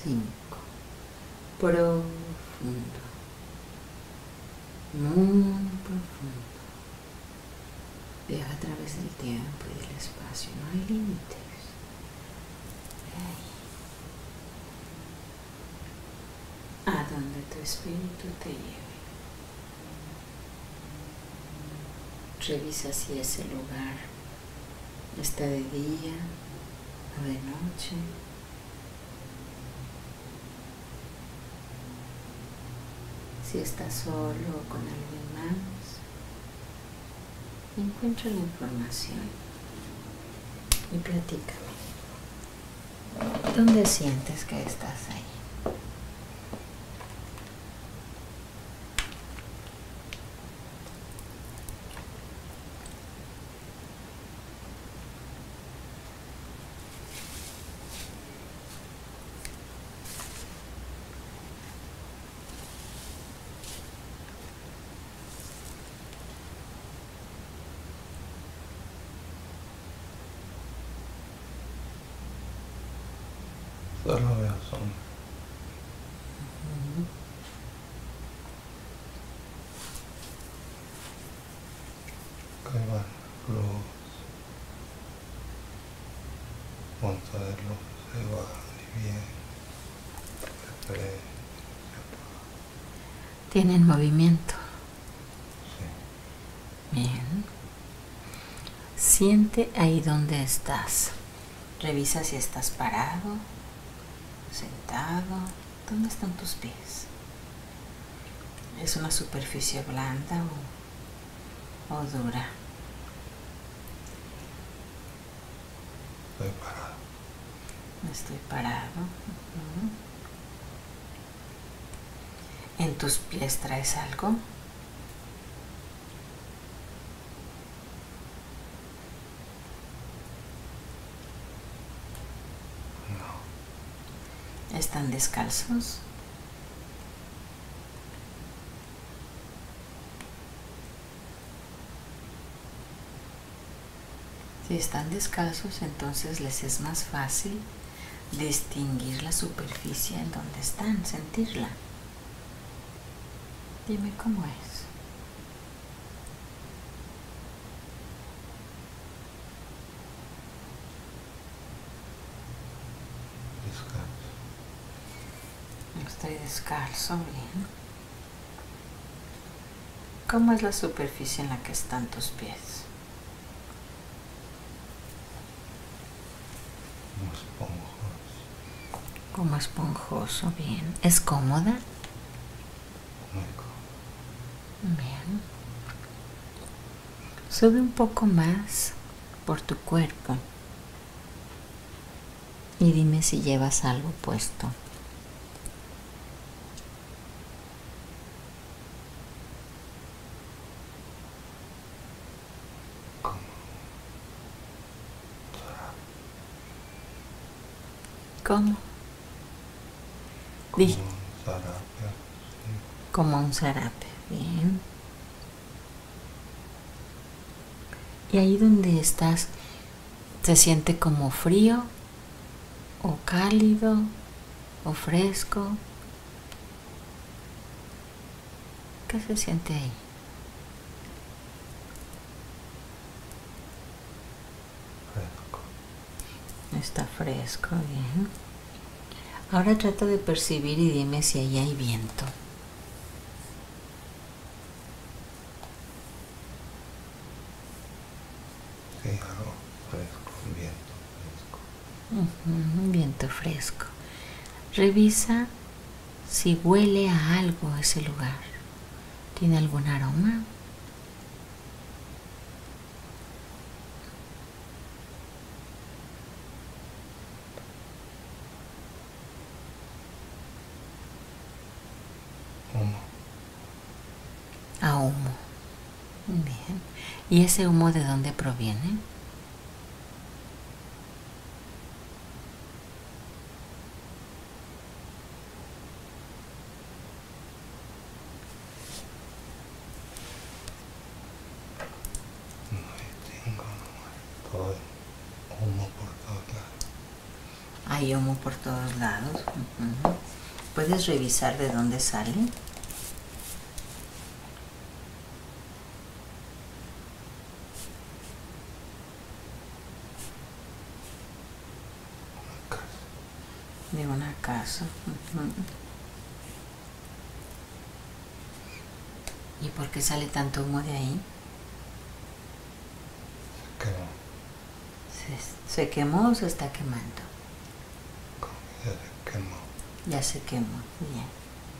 5. Profundo. Muy profundo. Viaja a través del tiempo y del espacio. No hay límites. A donde tu espíritu te lleve. Revisa si ese lugar está de día o de noche. Si estás solo o con alguien más. Encuentra la información y platícame. ¿Dónde sientes que estás ahí? Solo veo sombra. Que van luz, punto de luz se va y viene, se prende, se apaga. ¿Tienen movimiento? Sí. Bien. Siente ahí donde estás. Revisa si estás parado, sentado. ¿Dónde están tus pies? ¿Es una superficie blanda o dura? Estoy parado. Estoy parado. ¿En tus pies traes algo? No. ¿Están descalzos? Si están descalzos, entonces les es más fácil distinguir la superficie en donde están, sentirla. Dime cómo es. Descanso. Estoy descalzo, bien. ¿Cómo es la superficie en la que están tus pies? Como esponjoso, bien. ¿Es cómoda? Muy cómodo. Bien. Sube un poco más por tu cuerpo y dime si llevas algo puesto. ¿Cómo? Como un zarape. Sí. Como un zarape, bien. Y ahí donde estás, ¿se siente como frío o cálido o fresco? ¿Qué se siente ahí? Fresco. Está fresco, bien. Ahora trata de percibir y dime si ahí hay viento. Sí, algo fresco, viento fresco. Un viento fresco. Revisa si huele a algo ese lugar. ¿Tiene algún aroma? Humo. A humo. Bien. ¿Y ese humo de dónde proviene? No distingo, no. Todo humo por todos lados. Hay humo por todos lados. ¿Puedes revisar de dónde sale? De una casa. ¿Y por qué sale tanto humo de ahí? ¿Se quemó o se está quemando? Ya se quemó. Ya se quemó, bien.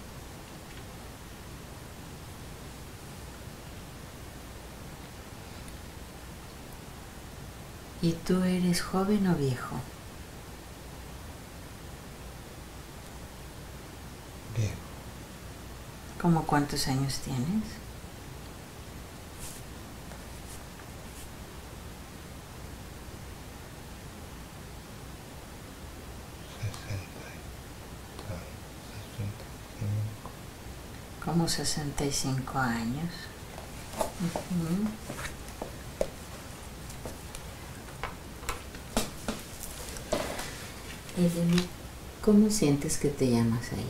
¿Y tú eres joven o viejo? Viejo. ¿Cómo cuántos años tienes? Como 65 años. Y dime, ¿cómo sientes que te llamas ahí?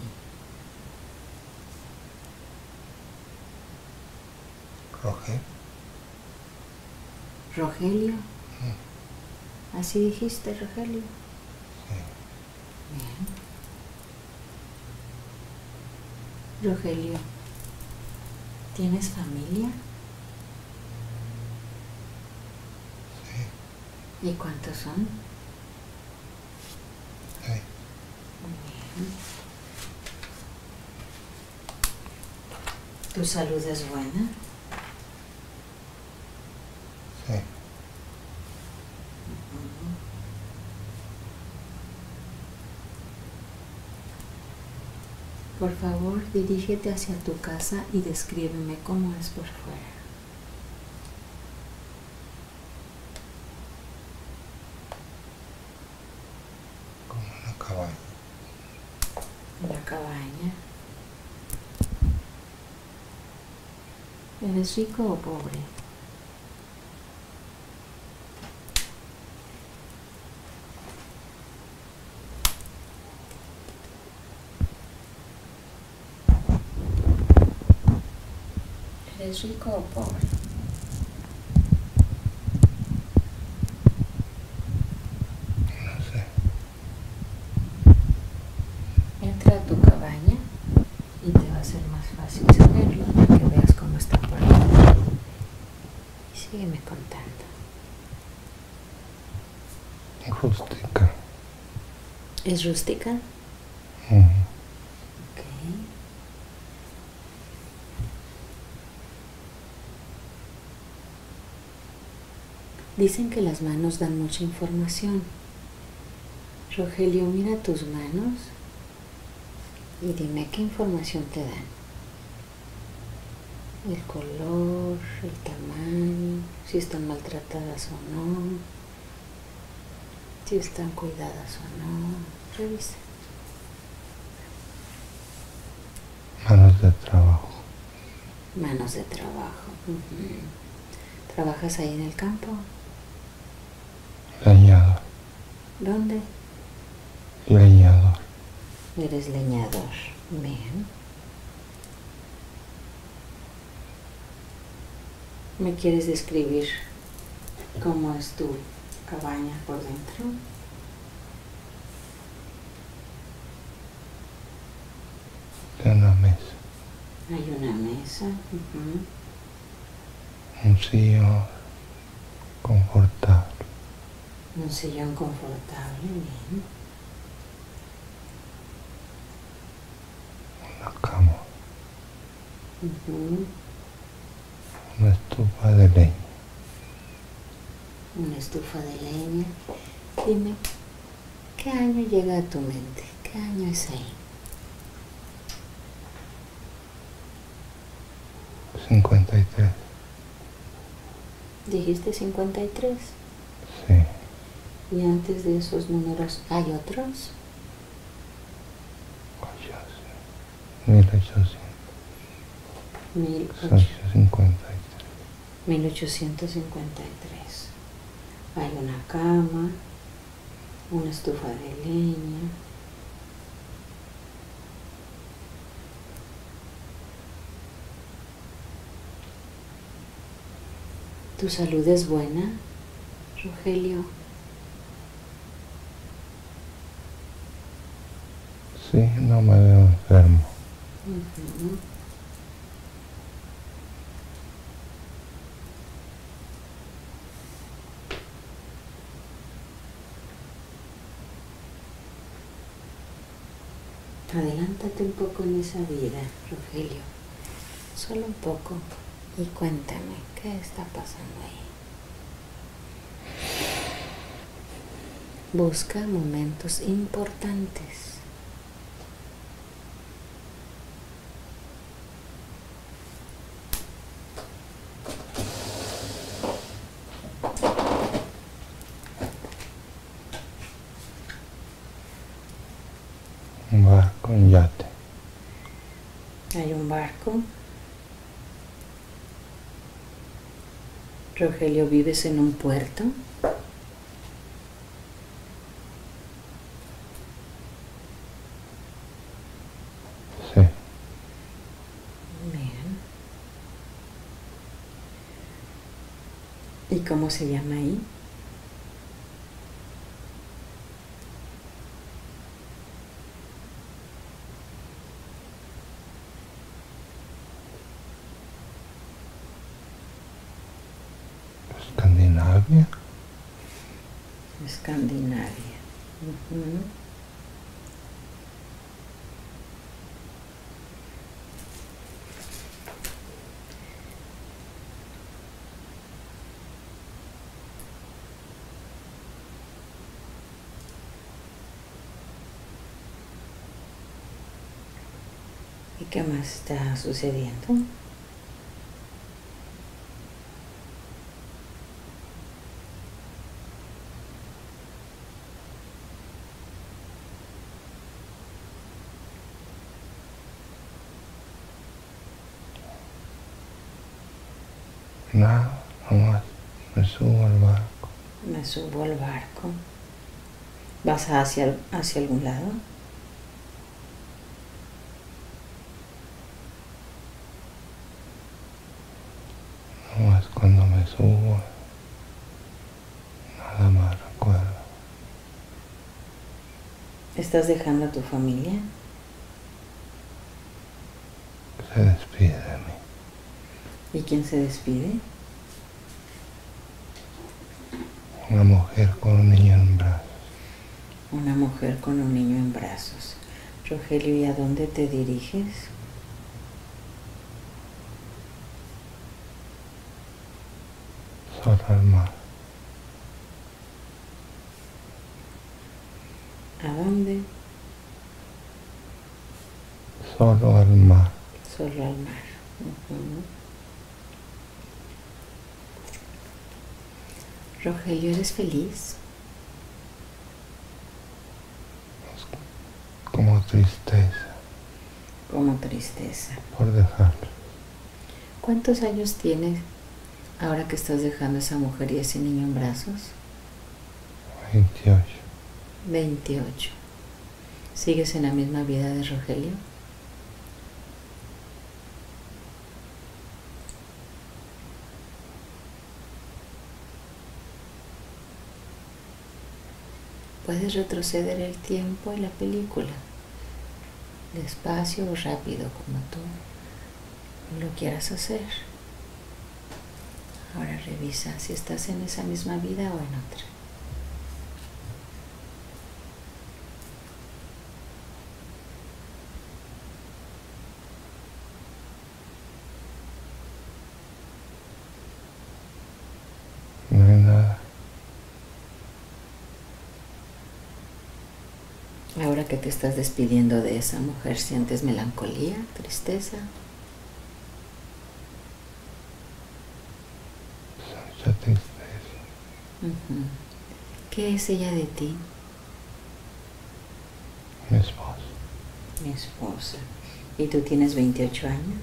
Rogelio. ¿Rogelio? ¿Así dijiste, Rogelio? Sí. Bien. Rogelio, ¿tienes familia? Sí. ¿Y cuántos son? Sí. Bien. ¿Tu salud es buena? Sí. Por favor, dirígete hacia tu casa y descríbeme cómo es por fuera. Como una cabaña. Una cabaña. ¿Eres rico o pobre? ¿Eres rico o pobre? No sé. Entra a tu cabaña y te va a ser más fácil saberlo para que veas cómo está por dentro. Y sígueme contando. Rústica. ¿Es rústica? Ok. Dicen que las manos dan mucha información. Rogelio, mira tus manos y dime qué información te dan. El color, el tamaño, si están maltratadas o no, si están cuidadas o no. Revisa. Manos de trabajo. Manos de trabajo. ¿Trabajas ahí en el campo? Leñador. ¿Dónde? Leñador. Eres leñador. Bien. ¿Me quieres describir cómo es tu cabaña por dentro? De una mesa. Hay una mesa. Un sillón confortable. Un sillón confortable. Bien. Una cama. Ujú. Una estufa de leña. Una estufa de leña. Dime, ¿qué año llega a tu mente? ¿Qué año es ahí? 53. ¿Dijiste 53? Sí. ¿Y antes de esos números hay otros? 1853. 1853. Hay una cama, una estufa de leña. ¿Tu salud es buena, Rogelio? Sí, no me veo enfermo. Ujú. Adelántate un poco en esa vida, Rogelio. Solo un poco. Y cuéntame, ¿qué está pasando ahí? Busca momentos importantes. Un barco, un yate. Hay un barco. Rogelio, ¿vives en un puerto? Sí, Bien. ¿Y cómo se llama ahí? Escandinavia. Escandinavia. Ujú. ¿Y qué más está sucediendo? Nada, nomás me subo al barco. Me subo al barco. ¿Vas hacia algún lado? Nomás cuando me subo, nada más recuerdo. ¿Estás dejando a tu familia? Se despide de mí. ¿Y quién se despide? Una mujer con un niño en brazos. Una mujer con un niño en brazos. Rogelio, ¿y a dónde te diriges? Solo al mar. ¿A dónde? Solo al mar. Solo al mar. Ujú. Rogelio, ¿eres feliz? Como tristeza Como tristeza. por dejarlo. ¿Cuántos años tienes ahora que estás dejando a esa mujer y a ese niño en brazos? 28. 28. ¿Sigues en la misma vida de Rogelio? Puedes retroceder el tiempo y la película, despacio o rápido, como tú lo quieras hacer. Ahora revisa si estás en esa misma vida o en otra. No hay nada. Ahora que te estás despidiendo de esa mujer, ¿sientes melancolía, tristeza? Mucha tristeza. Ujú. ¿Qué es ella de ti? Mi esposa. Mi esposa. ¿Y tú tienes 28 años?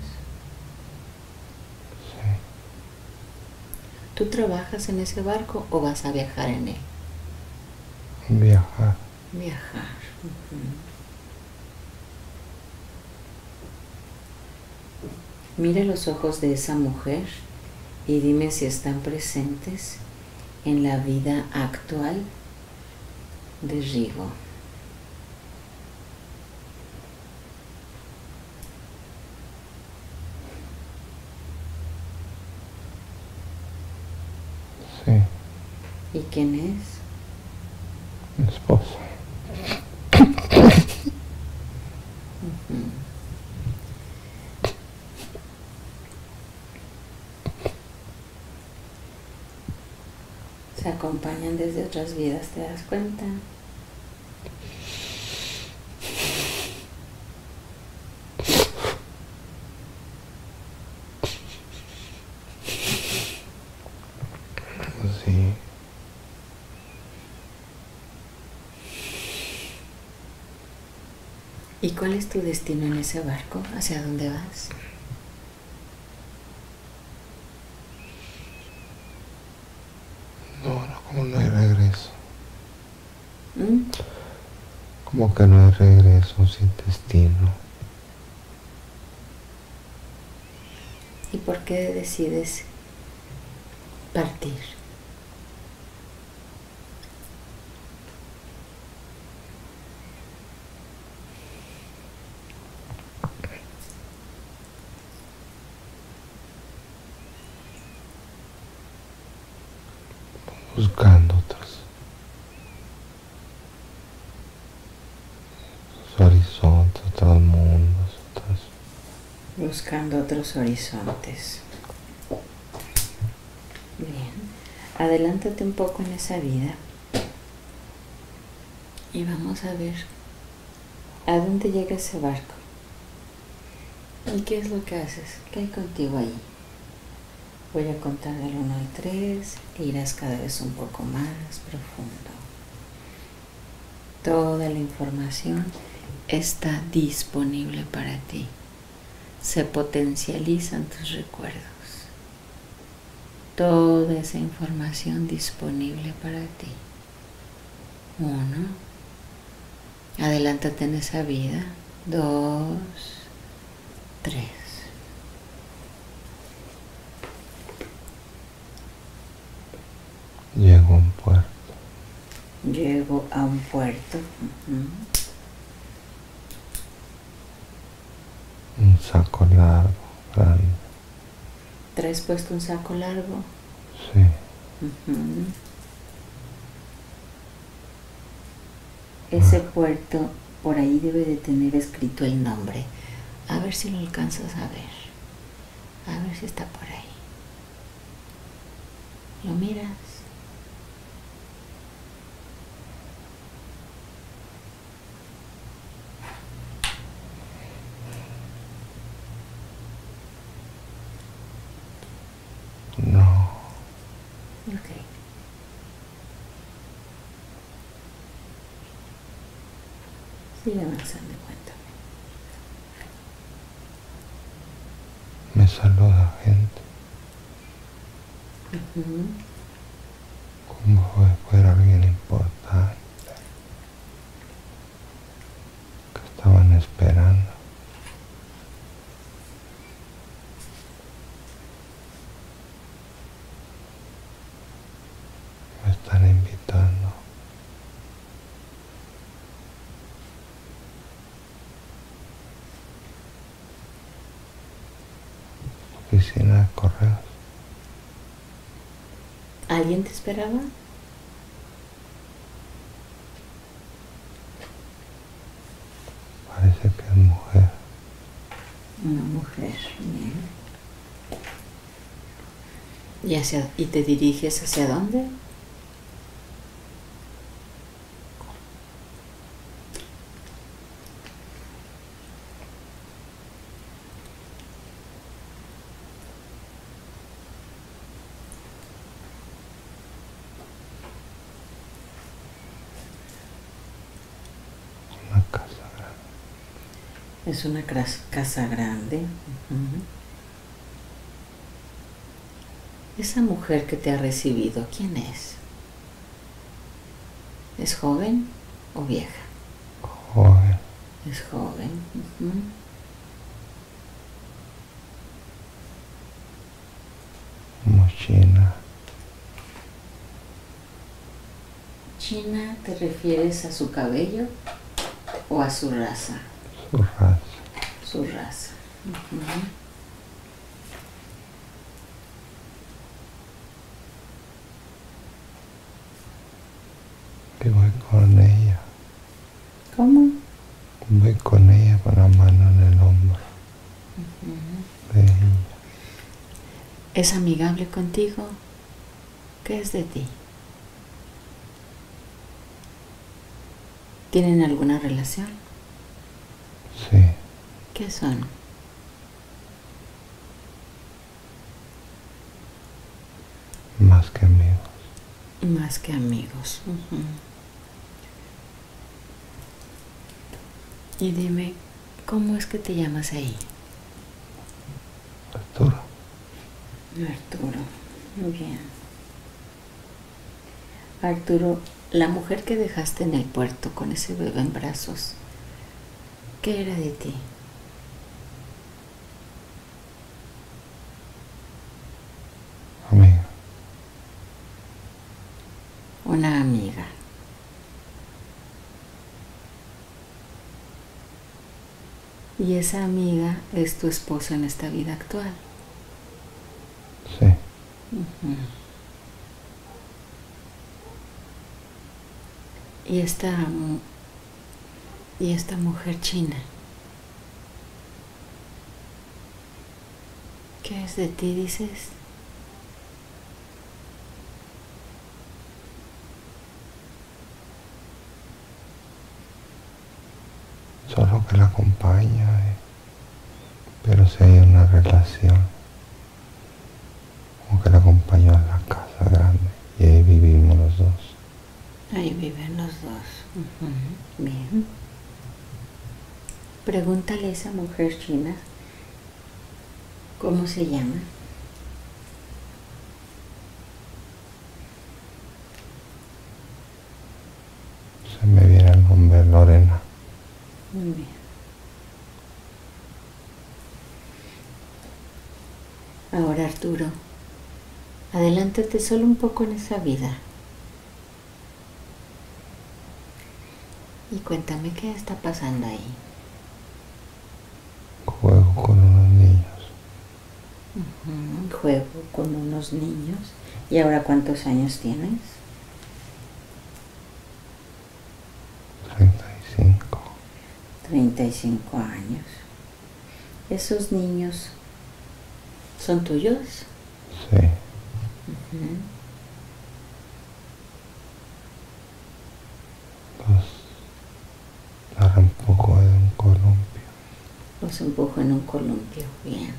Sí. ¿Tú trabajas en ese barco o vas a viajar en él? Viajar. Viajar. Mira los ojos de esa mujer y dime si están presentes en la vida actual de Rigo. Sí. ¿Y quién es? Mi esposa. Se acompañan desde otras vidas, ¿te das cuenta? Sí. ¿Y cuál es tu destino en ese barco? ¿Hacia dónde vas? No, como no hay regreso. ¿Mm? Como que no hay regreso sin destino. ¿Y por qué decides partir? Buscando otros horizontes, otros mundos, otros. Buscando otros horizontes. Bien. Adelántate un poco en esa vida. Y vamos a ver a dónde llega ese barco. ¿Y qué es lo que haces? ¿Qué hay contigo ahí? Voy a contar del 1 al 3 e irás cada vez un poco más profundo. Toda la información está disponible para ti. Se potencializan tus recuerdos. Toda esa información disponible para ti. 1. Adelántate en esa vida. 2, 3. Llego a un puerto. Llego a un puerto. Un saco largo, grande. ¿Traes puesto un saco largo? Sí. Ese puerto por ahí debe de tener escrito el nombre. A ver si lo alcanzas a ver. A ver si está por ahí. ¿Lo miras? No. Ok. Sigue avanzando, cuéntame. Me saluda gente. Como fuera alguien importante. Que estaban esperando. Me están invitando. Oficina de correos. ¿Alguien te esperaba? Parece que es mujer. Una mujer. Bien. ¿Y te diriges hacia dónde? Una casa grande. Es una casa grande. Esa mujer que te ha recibido, ¿quién es? ¿Es joven o vieja? Joven. Es joven. Ujú. Como china. ¿China te refieres a su cabello o a su raza? Su raza. Su raza. Ujú. Que voy con ella. ¿Cómo? Voy con ella con la mano en el hombro Ujú. de ella. ¿Es amigable contigo? ¿Qué es de ti? ¿Tienen alguna relación? Sí. ¿Qué son? Más que amigos. Más que amigos. Ujú. Y dime, ¿cómo es que te llamas ahí? Arturo. Arturo. Muy bien. Arturo, la mujer que dejaste en el puerto con ese bebé en brazos, ¿qué era de ti? Amiga. Una amiga. Y esa amiga es tu esposa en esta vida actual. Sí. Ujú. Y esta mujer china, ¿qué es de ti, dices? Solo que la acompaña, pero si hay una relación, como que la acompaño a la casa grande y ahí vivimos los dos. Ahí viven los dos. Ujú. Bien. Pregúntale a esa mujer china, ¿cómo se llama? Se me viene el nombre Lorena. Muy bien. Ahora, Arturo, adelántate solo un poco en esa vida. Y cuéntame qué está pasando ahí. Juego con unos niños. Ujú. Juego con unos niños. ¿Y ahora cuántos años tienes? 35. 35 años. ¿Esos niños son tuyos? Sí. Ujú. Los empujo de un columpio. Los empujo en un columpio. Bien.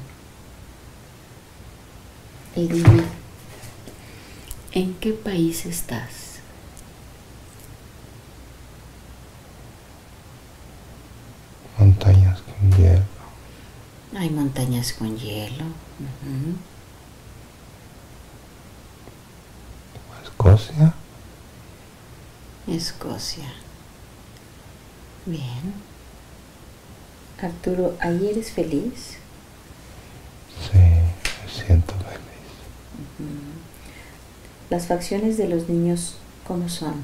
Y dime, ¿en qué país estás? Montañas con hielo. Hay montañas con hielo. Ujú. Escocia. Escocia. Bien. Arturo, ¿ahí eres feliz? Sí, me siento feliz. Ujú. Las facciones de los niños, ¿cómo son?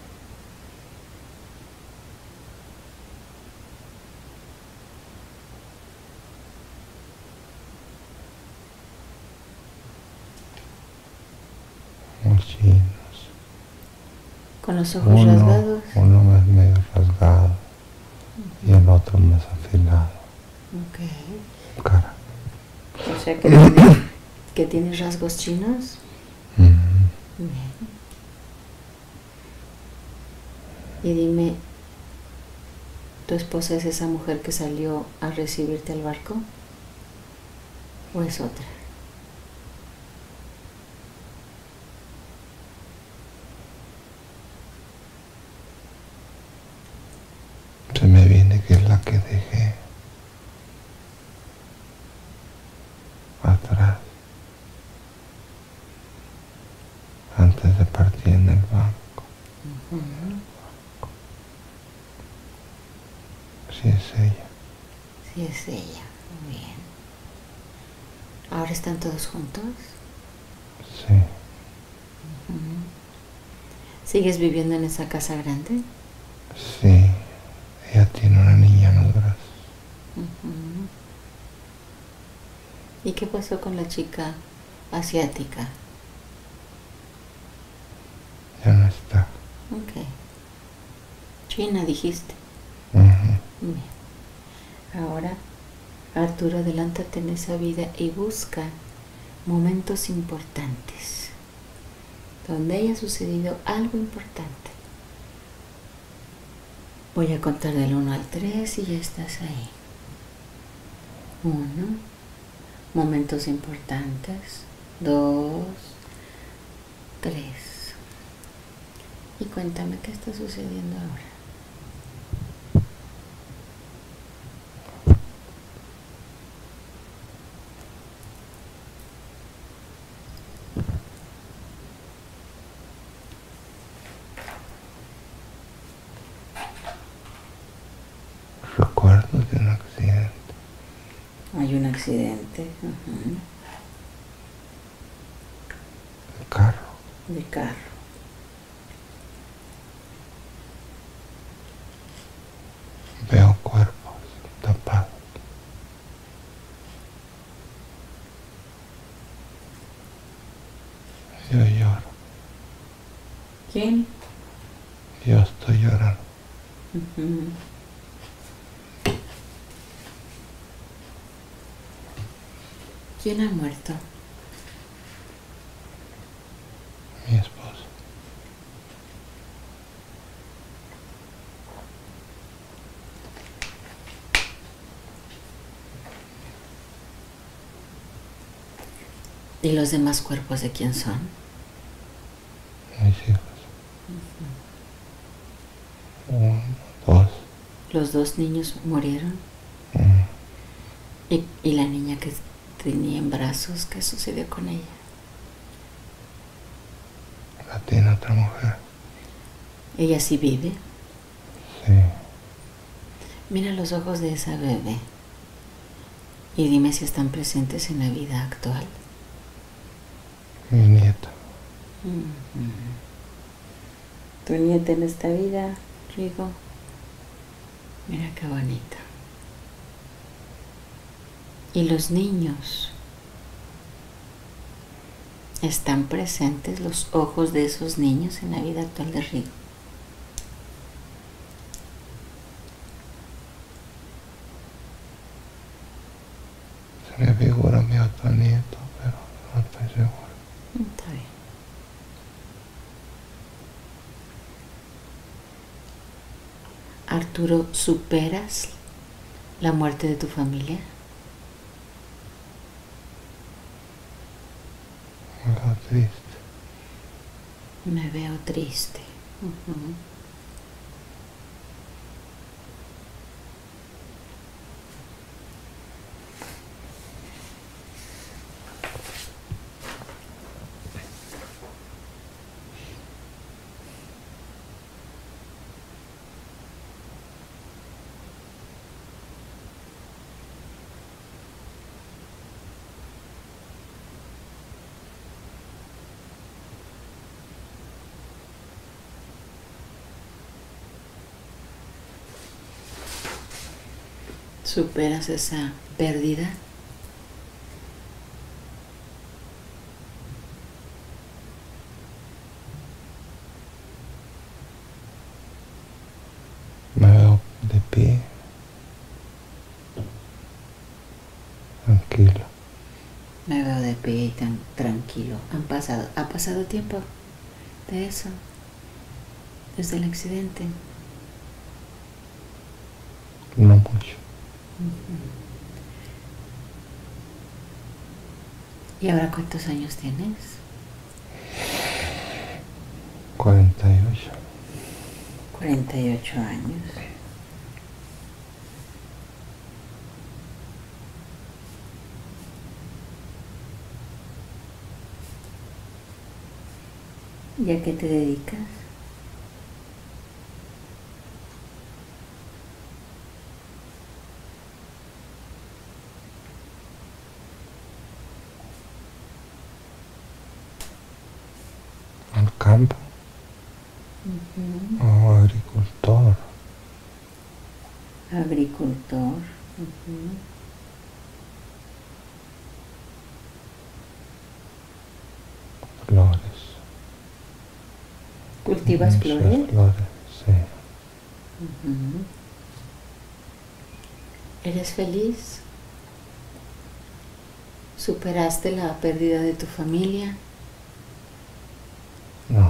Muy chinos. ¿Con los ojos rasgados? Uno es medio rasgado y el otro más afilado. Ok. Cara. O sea que tienes rasgos chinos. Bien. Y dime, ¿tu esposa es esa mujer que salió a recibirte al barco? ¿O es otra? Se me viene que es la que dejé atrás antes de partir en el banco. Ujú. ella. Sí, es ella. Muy bien. ¿Ahora están todos juntos? Sí, Ujú. ¿Sigues viviendo en esa casa grande? sí. Ella tiene una niña en los brazos. Ujú. ¿Y qué pasó con la chica asiática? Ya no está. Ok. China, dijiste. Ujú. Bien. Ahora, Arturo, adelántate en esa vida y busca momentos importantes, donde haya sucedido algo importante. Voy a contar del 1 al 3 y ya estás ahí. 1, momentos importantes. 2, 3. Y cuéntame qué está sucediendo ahora. Recuerdos de un accidente. Hay un accidente. El carro. De carro. Veo cuerpos tapados. Yo lloro. ¿Quién? Yo estoy llorando. Ujú. ¿Quién ha muerto? Mi esposo. ¿Y los demás cuerpos de quién son? Mis hijos. 1, 2. Los 2 niños murieron. ¿Y la niña que tenía en brazos, qué sucedió con ella? La tiene otra mujer. ¿Ella sí vive? Sí. Mira los ojos de esa bebé y dime si están presentes en la vida actual. Mi nieta. Tu nieta en esta vida, Rigo. Mira qué bonita. ¿Y los niños? ¿Están presentes los ojos de esos niños en la vida actual de Rigo? Se me figura mi otro nieto, pero no estoy seguro. Está bien. Arturo, ¿superas la muerte de tu familia? Me veo triste. Me veo triste. ¿Superas esa pérdida? Me veo de pie. Tranquilo. Me veo de pie y tan tranquilo. ¿Ha pasado tiempo de eso? Desde el accidente. No mucho. ¿Y ahora cuántos años tienes? 48. 48 años. ¿Y a qué te dedicas? campo o agricultor. Agricultor. Flores. ¿Cultivas Muchas flores? flores, sí. ¿Eres feliz? ¿Superaste la pérdida de tu familia? No.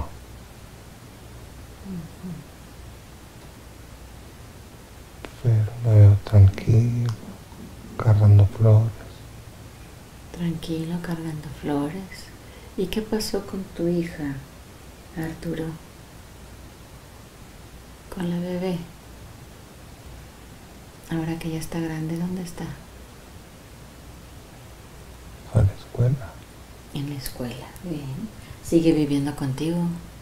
Pero me veo tranquilo, cargando flores. Tranquilo, cargando flores. ¿Y qué pasó con tu hija, Arturo? Con la bebé. Ahora que ya está grande, ¿dónde está? A la escuela. En la escuela. Bien. ¿Sigue viviendo contigo?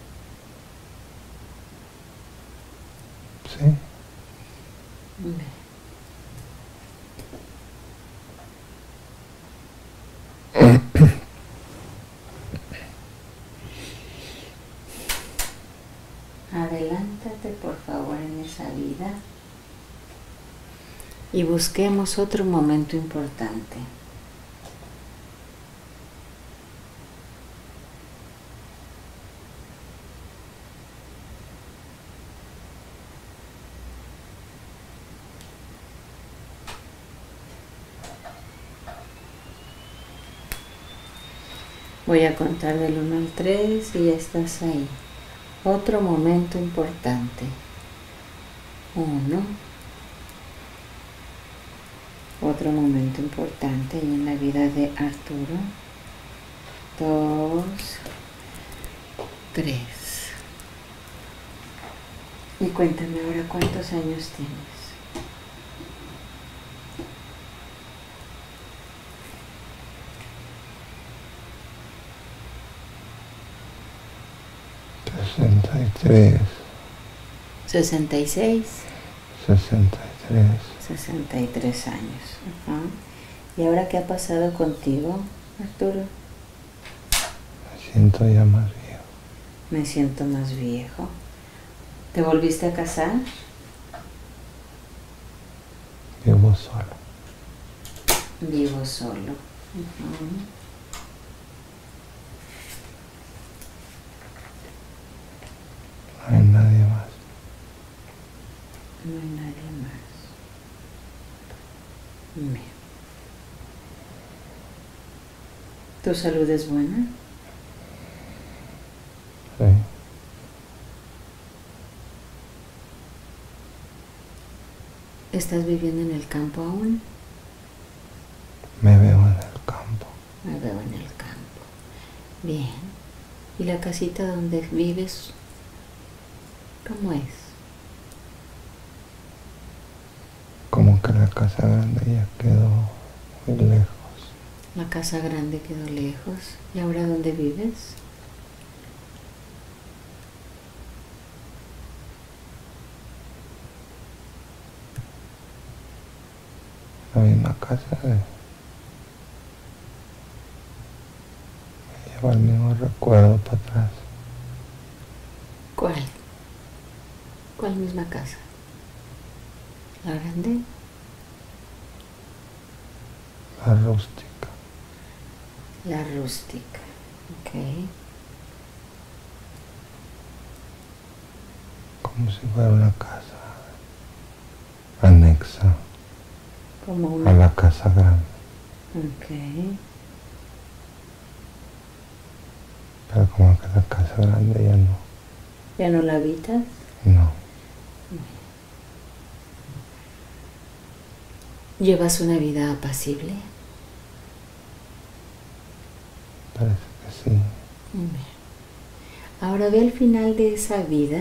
Sí. Bien. Adelántate, por favor, en esa vida y busquemos otro momento importante. Voy a contar del 1 al 3 y ya estás ahí. Otro momento importante. 1. Otro momento importante en la vida de Arturo. 2, 3. Y cuéntame ahora cuántos años tienes. 63. 66. 63. 63 años. ¿Y ahora qué ha pasado contigo, Arturo? Me siento ya más viejo. Me siento más viejo. ¿Te volviste a casar? Vivo solo. Vivo solo. No hay nadie más. No hay nadie más. Bien. ¿Tu salud es buena? Sí. ¿Estás viviendo en el campo aún? Me veo en el campo. Me veo en el campo. Bien. ¿Y la casita donde vives, cómo es? Como que la casa grande ya quedó muy lejos. La casa grande quedó lejos. ¿Y ahora dónde vives? La misma casa me lleva el mismo recuerdo para atrás. ¿Cuál? ¿Cuál misma casa? ¿La grande? La rústica. La rústica. Ok. Como si fuera una casa anexa Como a una... la casa grande. Ok. Pero como que la casa grande ya no. ¿Ya no la habitas? No. ¿Llevas una vida apacible? Parece que sí. Bien. Ahora ve al final de esa vida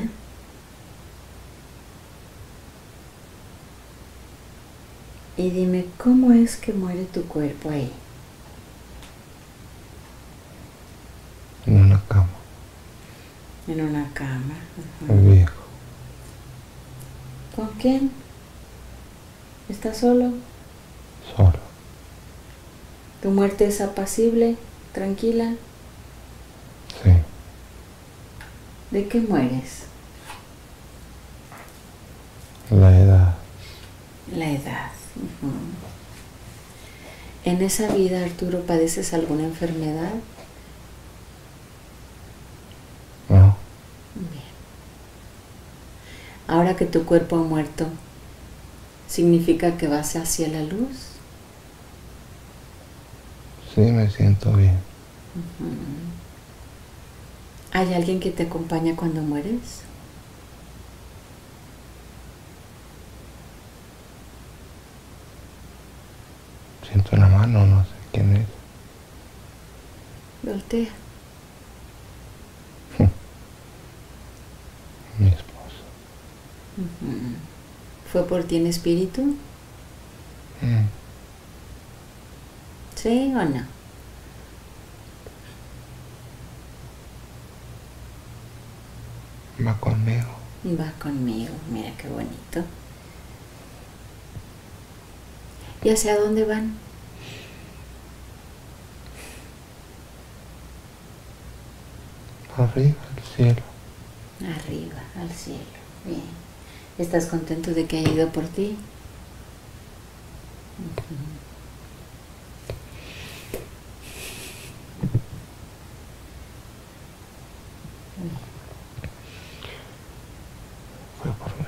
y dime cómo es que muere tu cuerpo ahí. En una cama. En una cama. El viejo. ¿Con quién? ¿Estás solo? Solo. ¿Tu muerte es apacible? ¿Tranquila? Sí. ¿De qué mueres? La edad. La edad. Ujú. ¿En esa vida, Arturo, padeces alguna enfermedad? No. Bien. Ahora que tu cuerpo ha muerto, ¿significa que vas hacia la luz? Sí, me siento bien. Ujú. ¿Hay alguien que te acompaña cuando mueres? Siento la mano, no sé quién es. Voltea. Mi esposo. Ujú. ¿Fue por ti en espíritu? ¿Sí o no? Va conmigo. Va conmigo, mira qué bonito. ¿Y hacia dónde van? Arriba, al cielo. Arriba, al cielo. Bien. ¿Estás contento de que haya ido por ti? Fue por mí.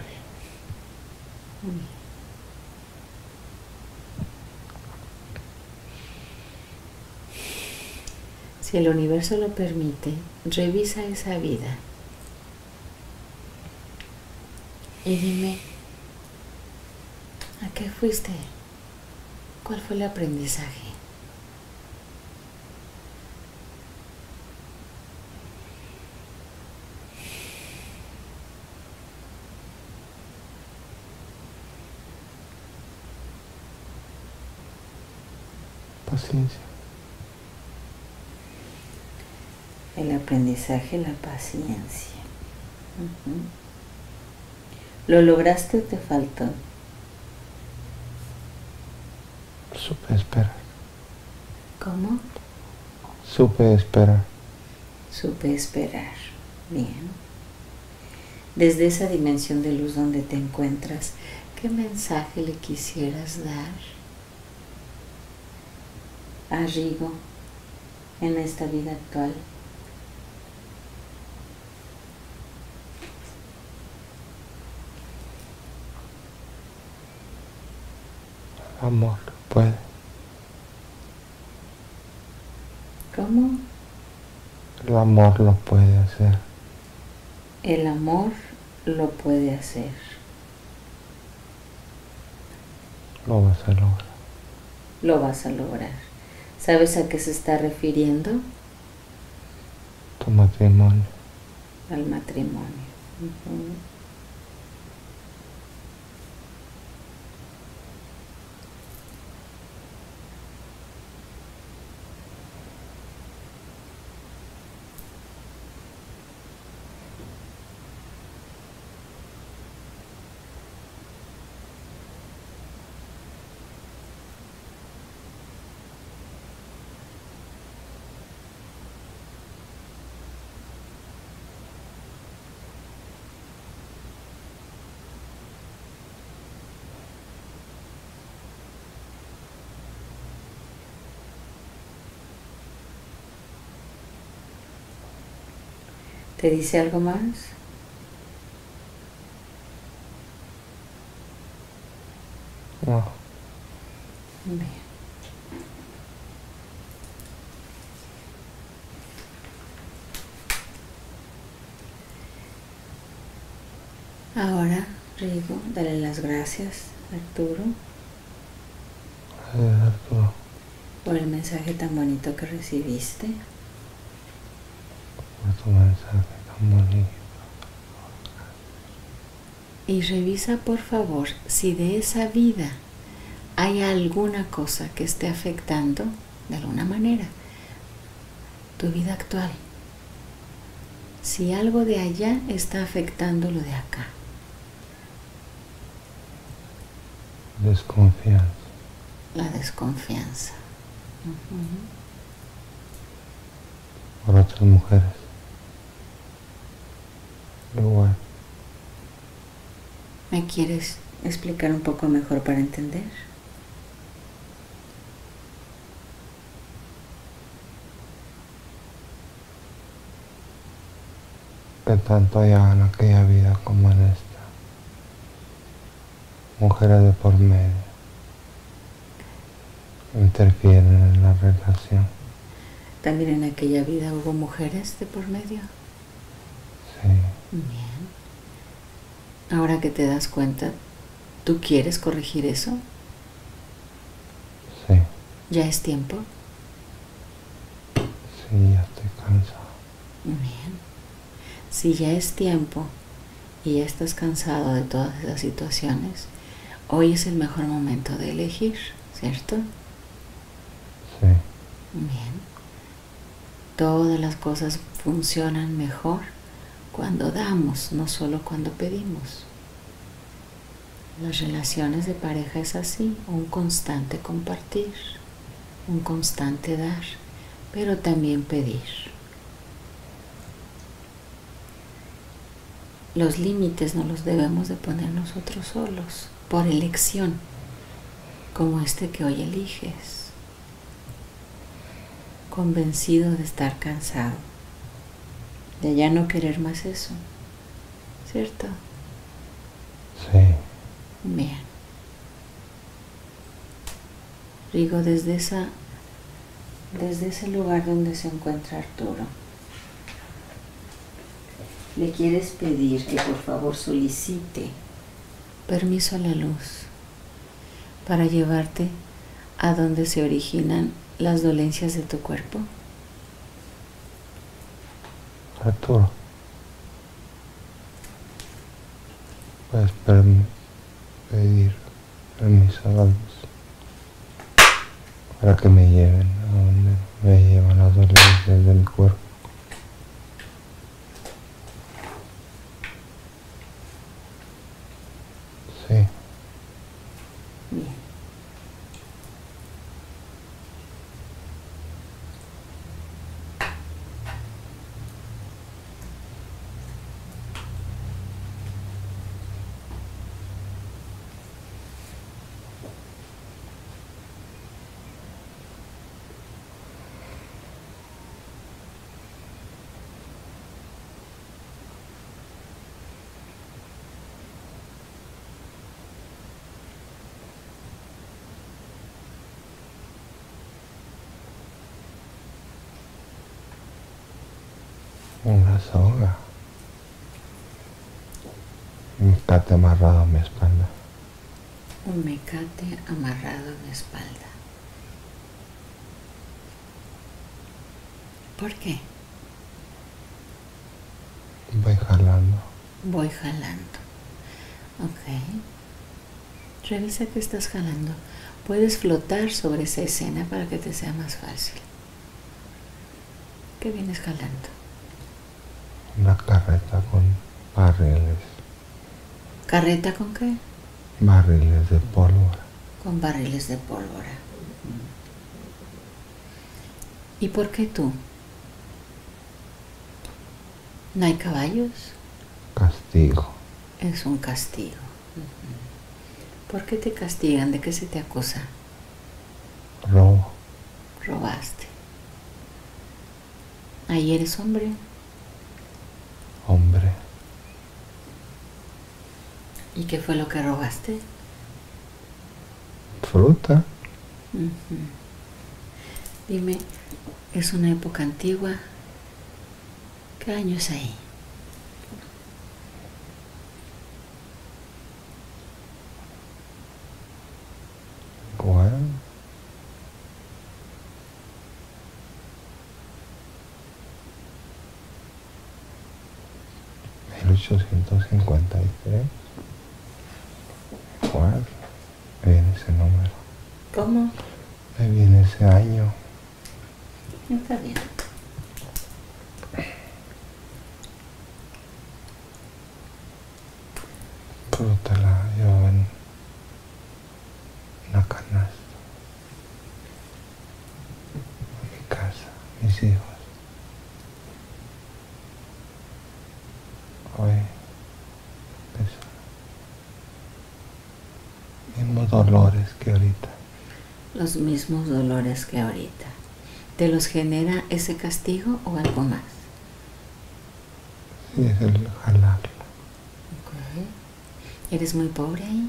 Si el universo lo permite, revisa esa vida y dime, ¿a qué fuiste? ¿Cuál fue el aprendizaje? Paciencia. El aprendizaje, la paciencia. Ujú. ¿Lo lograste o te faltó? Supe esperar. ¿Cómo? Supe esperar. Supe esperar. Bien. Desde esa dimensión de luz donde te encuentras, ¿qué mensaje le quisieras dar a Rigo en esta vida actual? El amor puede. ¿Cómo? El amor lo puede hacer. El amor lo puede hacer. Lo vas a lograr. Lo vas a lograr. ¿Sabes a qué se está refiriendo? Tu matrimonio. Al matrimonio. Ujú. ¿Te dice algo más? No. Bien. Ahora, Rigo, dale las gracias a Arturo Gracias, Arturo. por el mensaje tan bonito que recibiste. Por tu mensaje tan bonito. Y revisa, por favor, si de esa vida hay alguna cosa que esté afectando, de alguna manera, tu vida actual. Si algo de allá está afectando lo de acá. Desconfianza. La desconfianza. Por otras mujeres. lugar. ¿Me quieres explicar un poco mejor para entender? Que tanto allá en aquella vida como en esta. Mujeres de por medio interfieren en la relación. ¿También en aquella vida hubo mujeres de por medio? Sí, Bien. Ahora que te das cuenta, ¿tú quieres corregir eso? sí, ¿Ya es tiempo? sí, ya estoy cansado. Bien. Si ya es tiempo y ya estás cansado de todas esas situaciones, hoy es el mejor momento de elegir, ¿cierto? Sí, Bien. Todas las cosas funcionan mejor cuando damos, no solo cuando pedimos. Las relaciones de pareja es así, un constante compartir, un constante dar, pero también pedir. Los límites no los debemos de poner nosotros solos, por elección, como este que hoy eliges, convencido de estar cansado, de ya no querer más eso, ¿cierto? sí, Bien. Rigo, desde ese lugar donde se encuentra Arturo, le quieres pedir que por favor solicite permiso a la luz para llevarte a donde se originan las dolencias de tu cuerpo. Arturo, puedes pedir permiso a la luz para que me lleven a donde me llevan las dolencias de mi cuerpo. Sí, Bien. una soga. Un mecate amarrado a mi espalda. Un mecate amarrado en mi espalda. ¿Por qué? Voy jalando. Voy jalando. Ok. Revisa que estás jalando. Puedes flotar sobre esa escena para que te sea más fácil. ¿Qué vienes jalando? Una carreta con barriles. ¿Carreta con qué? Barriles de pólvora. Con barriles de pólvora. ¿Y por qué tú? ¿No hay caballos? Castigo. Es un castigo. ¿Por qué te castigan? ¿De qué se te acusa? Robo. Robaste. Ahí eres hombre. Hombre. ¿Y qué fue lo que robaste? Fruta. Dime, ¿es una época antigua? ¿Qué año es ahí? Bueno. 1853. ¿Cuál? Me viene ese número. ¿Cómo? Me viene ese año. Está bien. Fruta la llevaba en una canasta. En mi casa, mis hijos. Hoy dolores que ahorita. Los mismos dolores que ahorita. ¿Te los genera ese castigo o algo más? Sí, es el jalarla. Okay. ¿Eres muy pobre ahí?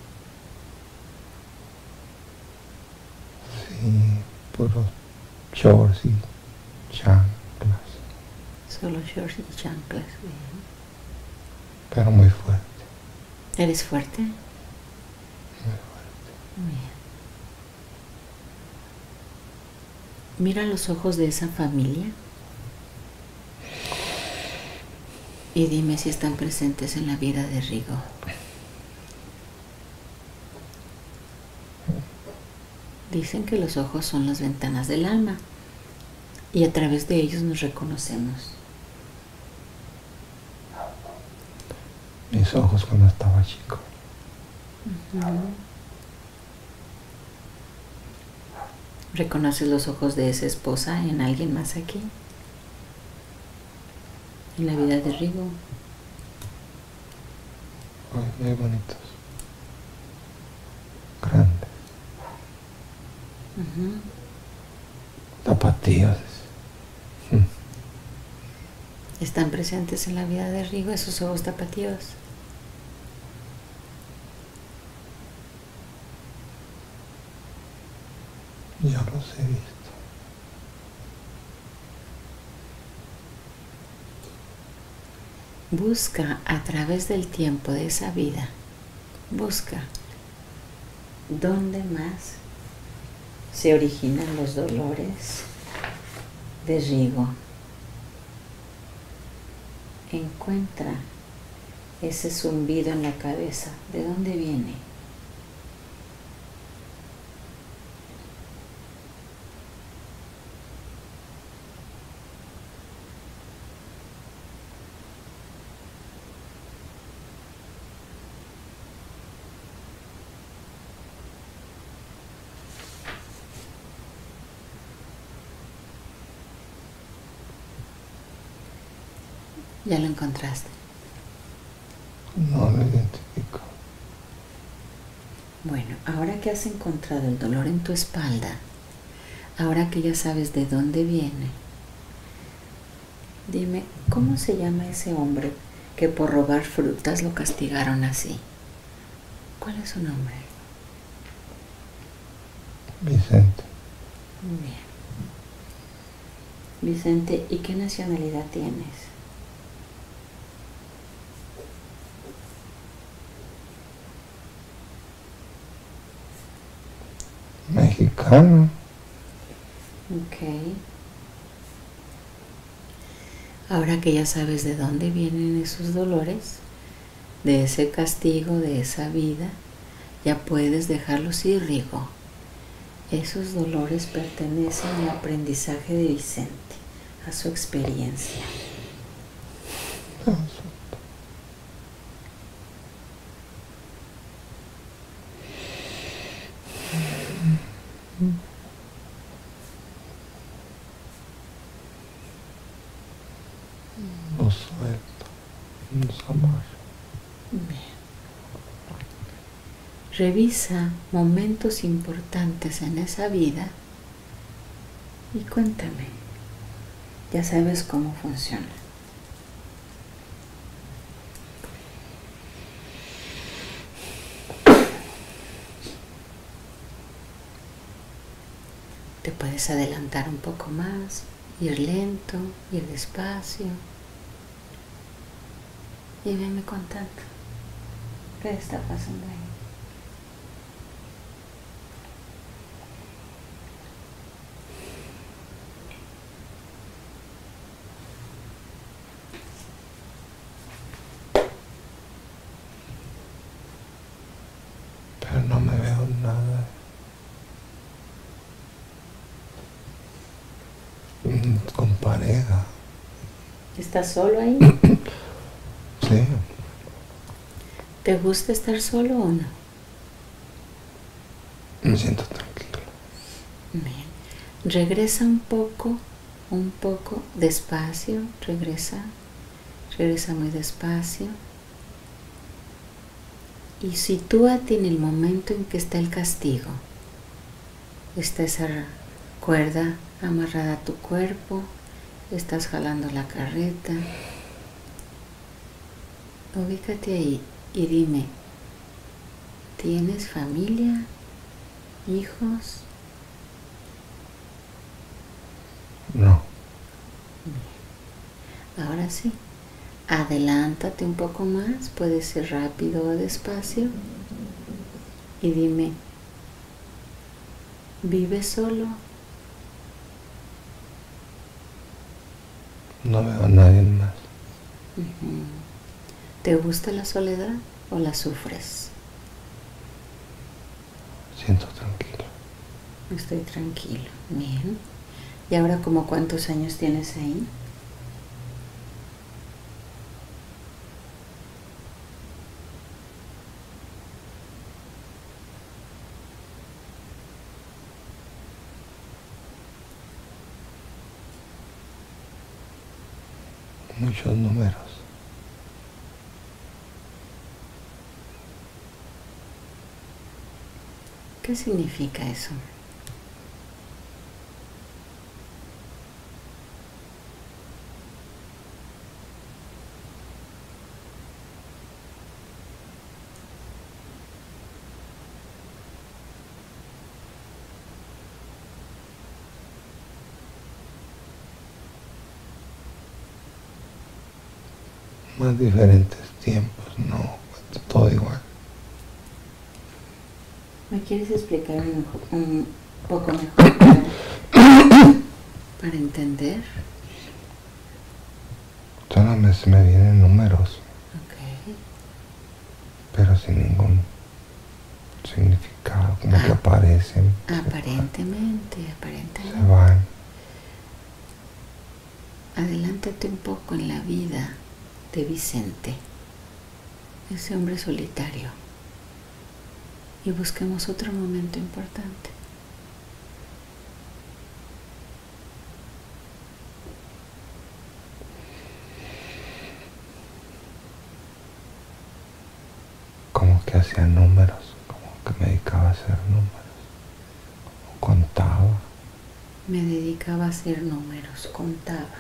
Sí, puros shorts y chanclas. Solo shorts y chanclas. Bien. Pero muy fuerte. ¿Eres fuerte? Muy fuerte. Bien. Mira los ojos de esa familia y dime si están presentes en la vida de Rigo. Dicen que los ojos son las ventanas del alma y a través de ellos nos reconocemos. Mis ojos cuando estaba chico. ¿Reconoces los ojos de esa esposa en alguien más aquí? En la vida de Rigo. Muy bonitos. Grandes. Tapatíos. ¿Están presentes en la vida de Rigo esos ojos tapatíos? Yo los he visto. Busca a través del tiempo de esa vida, busca dónde más se originan los dolores de Rigo. Encuentra ese zumbido en la cabeza. ¿De dónde viene? ¿Ya lo encontraste? No lo identifico. Bueno, ahora que has encontrado el dolor en tu espalda, ahora que ya sabes de dónde viene, dime, ¿cómo se llama ese hombre que por robar frutas lo castigaron así? ¿Cuál es su nombre? Vicente. Bien. Vicente, ¿y qué nacionalidad tienes? Mexicano. Ok. Ahora que ya sabes de dónde vienen esos dolores, de ese castigo, de esa vida, ya puedes dejarlos ir, Rigo. Esos dolores pertenecen al aprendizaje de Vicente, a su experiencia. Lo suelto. Los amarro. Bien. Revisa momentos importantes en esa vida y cuéntame. Ya sabes cómo funciona. Te puedes adelantar un poco más, ir lento, ir despacio. Y venme contando. ¿Qué está pasando ahí? Pero no me veo nada. Con pareja. ¿Estás solo ahí? Sí. ¿Te gusta estar solo o no? Me siento tranquilo. Bien. Regresa un poco despacio. Regresa muy despacio. y sitúate en el momento en que está el castigo. Está esa cuerda amarrada a tu cuerpo, estás jalando la carreta. Ubícate ahí y dime, ¿tienes familia? ¿Hijos? No. Ahora sí, adelántate un poco más, puede ser rápido o despacio, y dime, ¿vives solo? No veo a nadie más. ¿Te gusta la soledad o la sufres? Siento tranquilo. Estoy tranquilo. Bien. ¿Y ahora como cuántos años tienes ahí? Muchos números. ¿Qué significa eso? Más diferentes tiempos, no, todo igual. ¿Me quieres explicar un poco mejor para entender? Solamente me vienen números, Ok. pero sin ningún significado, como que aparecen. Aparentemente. Se van. Adelántate un poco en la vida de Vicente, ese hombre solitario, y busquemos otro momento importante. Como que hacía números, como que me dedicaba a hacer números, o contaba. Me dedicaba a hacer números, contaba.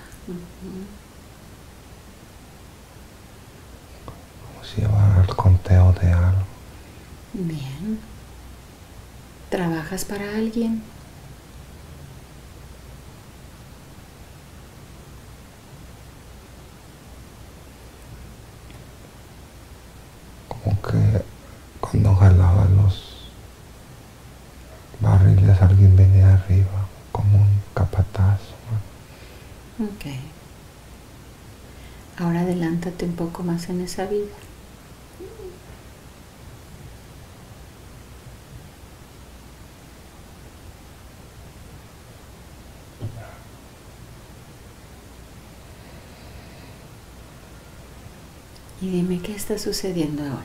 Como si llevara el conteo de algo. Bien. ¿Trabajas para alguien? Como que cuando jalaba los barriles alguien venía arriba, como un capataz. Ok. Ahora adelántate un poco más en esa vida. Y dime qué está sucediendo ahora.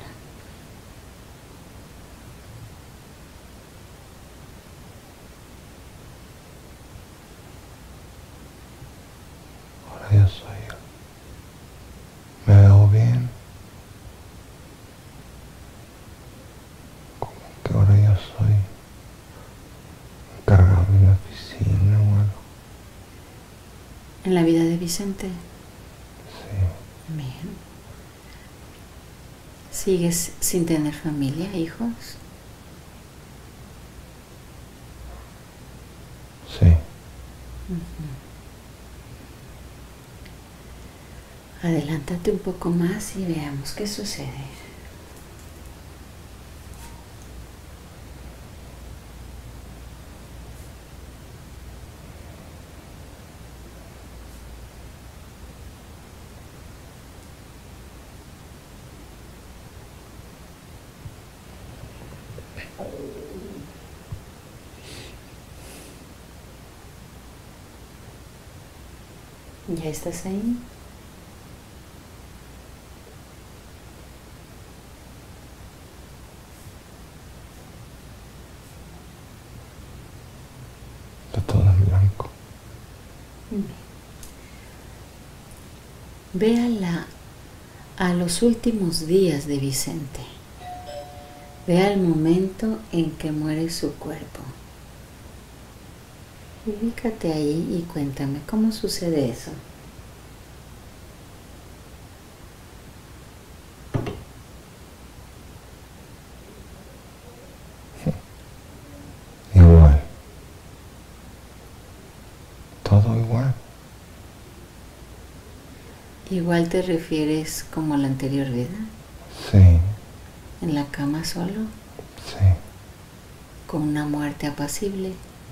Ahora yo soy él. Me veo bien. Como que ahora yo soy encargado de una oficina o algo. En la vida de Vicente. Sí. Bien. ¿Sigues sin tener familia, hijos? Sí. Adelántate un poco más y veamos qué sucede. ¿Ya estás ahí? Está todo en blanco. Ve a los últimos días de Vicente. Vea el momento en que muere su cuerpo. Ubícate ahí y cuéntame cómo sucede eso. Igual. Todo igual. ¿Igual te refieres como a la anterior vida? Sí, ¿En la cama solo? sí. ¿Con una muerte apacible?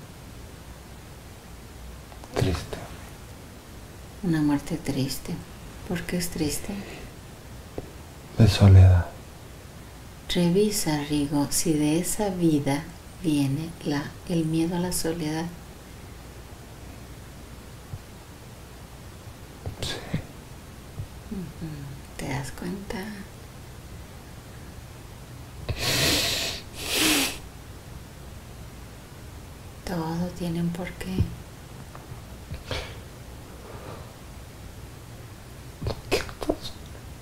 Triste. Una muerte triste. ¿Por qué es triste? De soledad. Revisa, Rigo, si de esa vida viene el miedo a la soledad. Sí. ¿Te das cuenta? Todo tiene un porqué. ¿Qué pasa?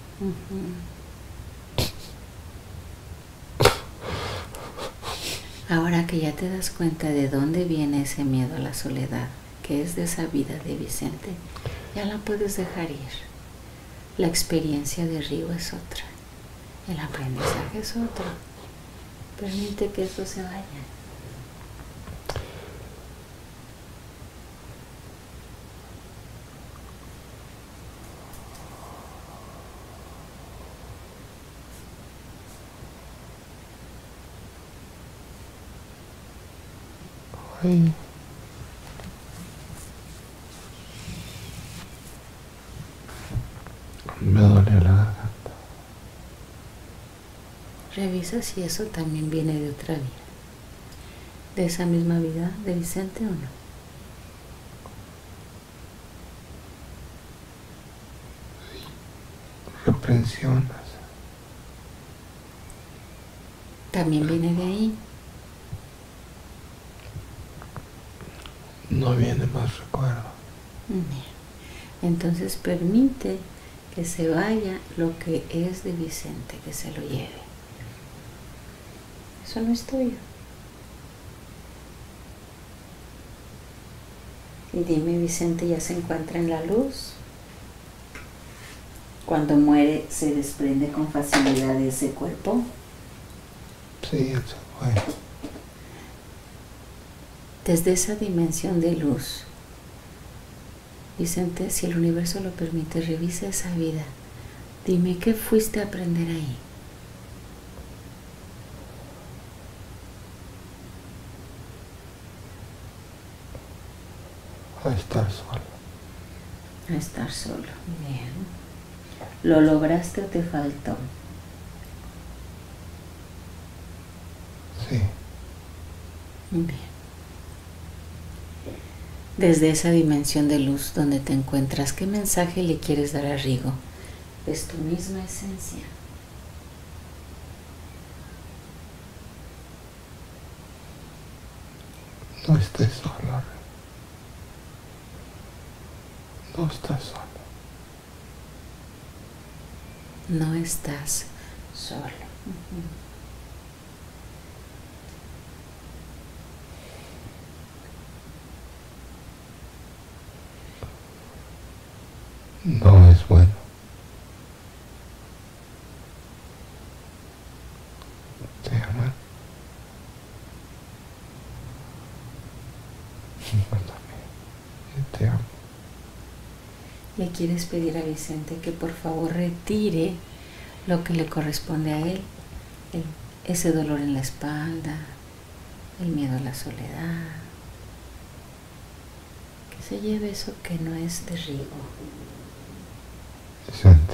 Ahora que ya te das cuenta de dónde viene ese miedo a la soledad, que es de esa vida de Vicente, ya la puedes dejar ir. La experiencia de Rigo es otra. El aprendizaje es otro. Permite que eso se vaya. Ay. Me duele la garganta. Revisa si eso también viene de otra vida. ¿De esa misma vida de Vicente o no? Reprensiones. ¿También viene de ahí? No viene más recuerdo. Bien. Entonces permite que se vaya lo que es de Vicente, que se lo lleve. Eso no es tuyo. Y dime, ¿Vicente ya se encuentra en la luz? Cuando muere, ¿se desprende con facilidad de ese cuerpo? Sí, eso fue. Desde esa dimensión de luz, Vicente, si el universo lo permite, revisa esa vida. Dime, ¿qué fuiste a aprender ahí? A estar solo. A estar solo. Bien. ¿Lo lograste o te faltó? Sí. Bien. Desde esa dimensión de luz donde te encuentras, ¿qué mensaje le quieres dar a Rigo? Es tu misma esencia. No estés solo. No estás solo. No estás solo. No es bueno. Te aman. Yo también. Te amo. Le quieres pedir a Vicente que por favor retire lo que le corresponde a él, ese dolor en la espalda, el miedo a la soledad, que se lleve eso que no es de Rigo. Vicente,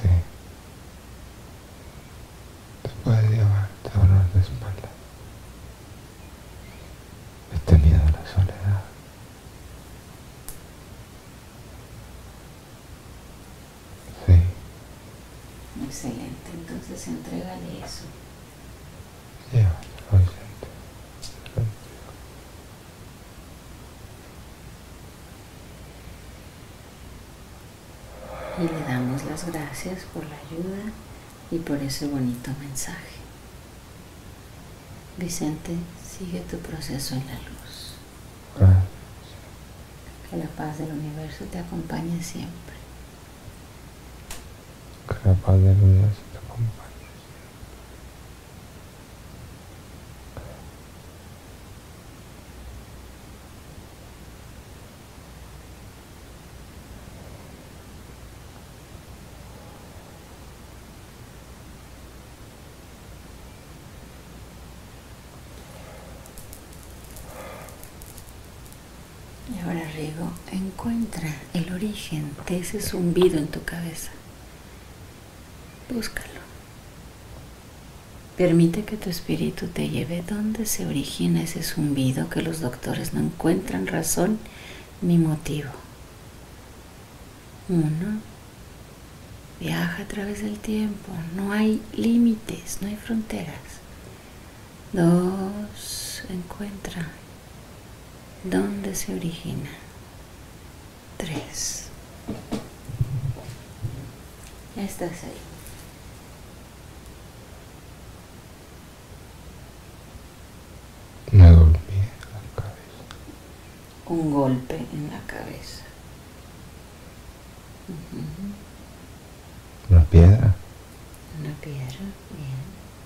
te puede llevar dolor de espalda. Este miedo a la soledad. Sí. Excelente, entonces entrégale eso. Llévatelo, Vicente. Y le damos las gracias por la ayuda y por ese bonito mensaje. Vicente, sigue tu proceso en la luz. Gracias. Que la paz del universo te acompañe siempre. Que la paz del universo te acompañe. Y ahora, Rigo, encuentra el origen de ese zumbido en tu cabeza. Búscalo. Permite que tu espíritu te lleve donde se origina ese zumbido que los doctores no encuentran razón ni motivo. 1. Viaja a través del tiempo. No hay límites, no hay fronteras. 2. Encuentra dónde se origina. 3. Ya estás ahí. Me golpeé la cabeza. Un golpe en la cabeza. Una piedra. Una piedra, bien.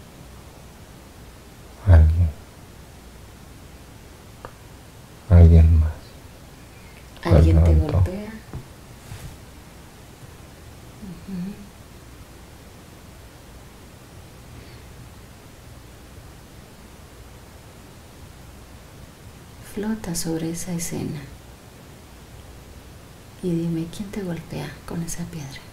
Alguien más. ¿Alguien te levantó. golpea? Flota sobre esa escena y dime quién te golpea con esa piedra.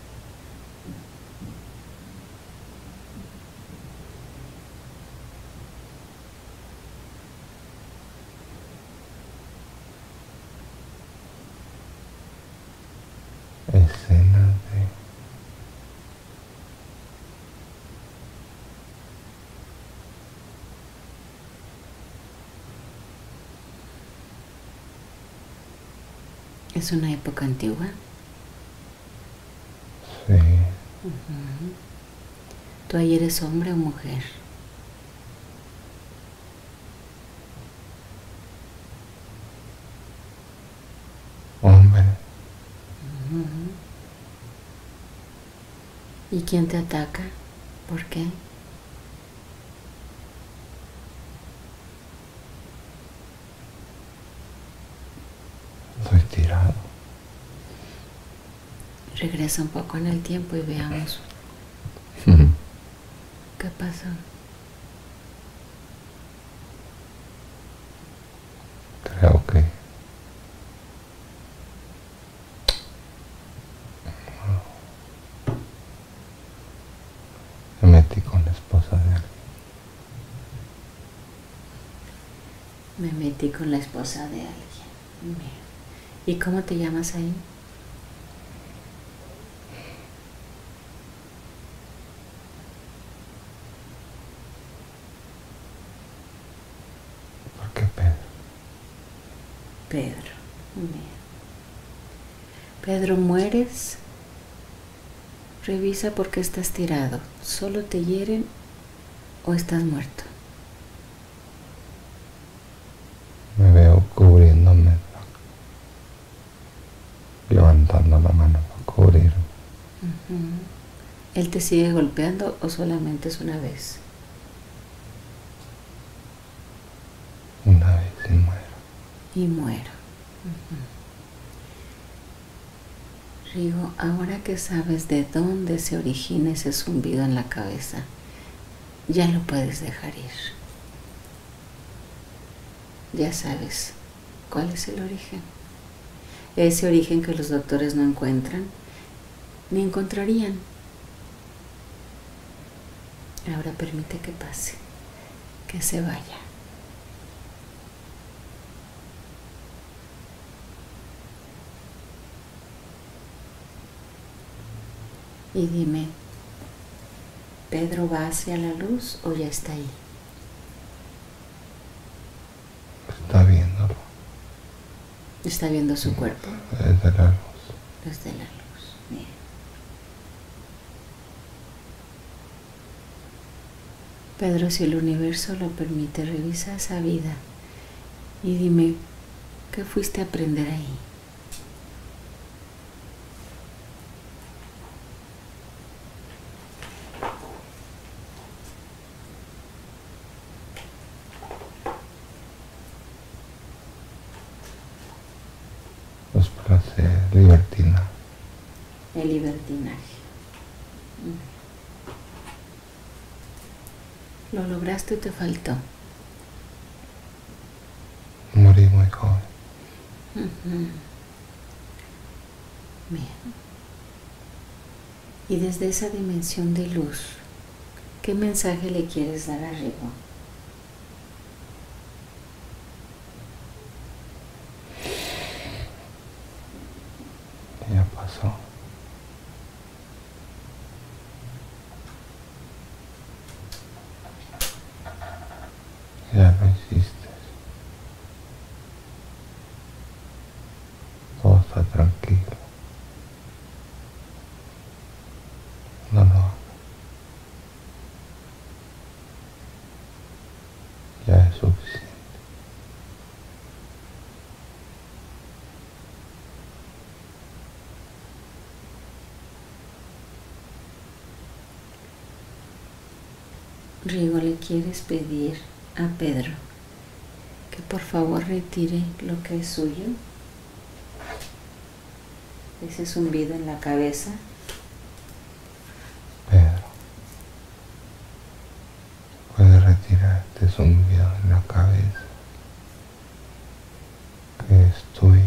Escena de ¿Es una época antigua? sí, ¿Tú ahí eres hombre o mujer? hombre. ¿Y quién te ataca? ¿Por qué? Estoy tirado. Regresa un poco en el tiempo y veamos qué pasó. Creo que me metí con la esposa de alguien. Me metí con la esposa de alguien. Bien. ¿Y cómo te llamas ahí? ¿Por qué Pedro? Pedro. Bien. Pedro, ¿mueres? Revisa por qué estás tirado. ¿Solo te hieren o estás muerto? Me veo cubriéndome, levantando la mano para cubrirme. ¿Él te sigue golpeando o solamente es una vez? Una vez y muero. Y muero. Rigo, ahora que sabes de dónde se origina ese zumbido en la cabeza, ya lo puedes dejar ir. Ya sabes cuál es el origen. Ese origen que los doctores no encuentran, ni encontrarían. Ahora permite que pase, que se vaya. Y dime, ¿Pedro va hacia la luz o ya está ahí? Está viéndolo ¿Está viendo su cuerpo? desde la luz. Desde la luz. Bien. Pedro, si el universo lo permite, revisa esa vida y dime, ¿qué fuiste a aprender ahí? Los placeres, libertinaje. El libertinaje. ¿Lo lograste o te faltó? Morí muy joven. Bien. Y desde esa dimensión de luz, ¿qué mensaje le quieres dar a Rigo? Ya pasó. Ya lo hiciste. Todo está tranquilo. No lo hagas. Ya es suficiente. Rigo, le quieres pedir a Pedro que por favor retire lo que es suyo, ese zumbido en la cabeza. Pedro, puedes retirar este zumbido en la cabeza que es tuyo.